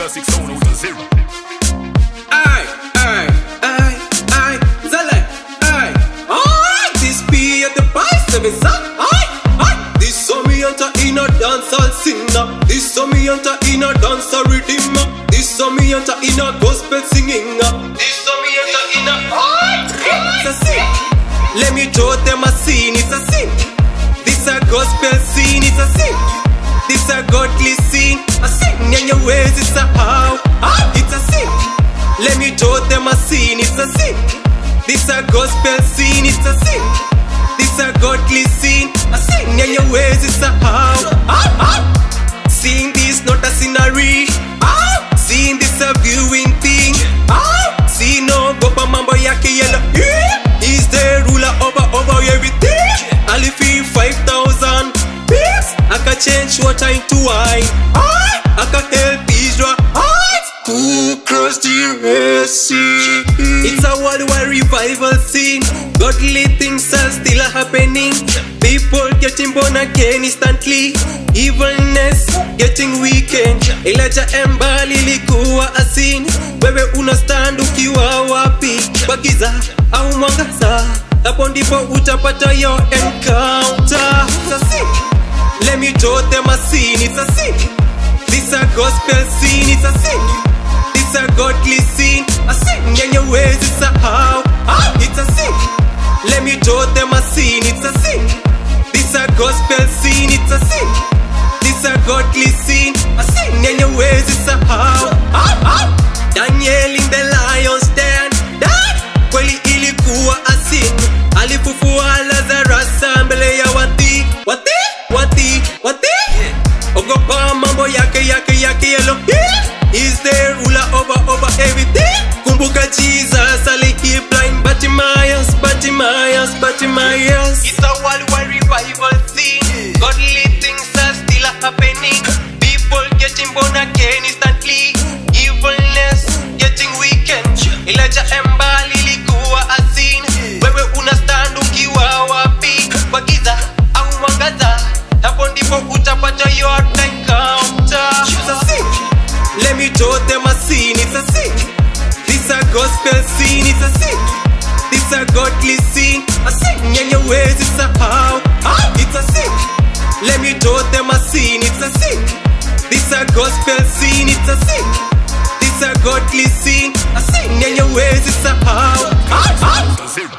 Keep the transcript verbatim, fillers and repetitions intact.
classic sound out of zero. Aye, aye, aye, aye, Nzele, aye. Aye, this be at the biceps, aye, aye. This saw me enter in a dancehall singer. This saw me enter in a dancehall rhythm. This saw me enter in a gospel singing. This saw me enter in a aye. It's a sin. Let me show them a scene. It's a sin. This a gospel scene. It's a sin. This a godly scene. A sin in your ways. It's a how. Ah, it's a sin. Let me show them a scene. It's a sin. This a gospel scene. It's a sin. This a godly scene. A sin in your ways. It's a how. Ah, ah. Seeing this not a scenery. Ah, seeing this a viewing thing. Ah, see no gopa mambo yake yellow. Yeah. He's the ruler over over everything. I'll feel five thousand pips. I can change water into wine. I, I can help Israel. To cross the Red Sea. It's a worldwide revival scene. Godly things are still happening. People getting born again instantly. Evilness getting weakened. Elijah embali likuwa a scene. Wewe unastand ukiwa wapi? Bagiza au mwangaza, hapo ndipo utapata your encounter. It's a sin. Let me show them a scene. It's a sin. This a gospel scene. It's a sin. This a godly scene. A sin in your ways. It's a how. Ah, it's a sin. Let me show them a scene. It's a sin. This a gospel scene. It's a sin. This a godly scene. A sin in your ways. It's a how. Ah, ah. Daniel in the lion's den. That kweli ilikuwa a sin. Alifufua Lazarus mbele ya wati. Wati, wati, wati. Ogopa mambo yake yake yake yellow. He's the ruler over over everything. Kumbuka Jesus aliheal blind Bartimaeus, Bartimaeus, Bartimaeus. It's a worldwide revival scene. Godly things are still happening. People getting born again instantly. Evilness getting weakened. Elijah embali likuwa a scene. Wewe unastand ukiwa wapi? Bagiza au mwangaza, hapo ndipo utapata your encounter. It's a sin. Let me show them a scene. It's a sin. This a gospel scene. It's a sin. This a godly scene. A sin in your ways. It's a how. Ah, it's a sin. Let me show them a scene. It's a sin. This a gospel scene. It's a sin. This a godly scene. A sin in your ways. It's a how. Ah, ah.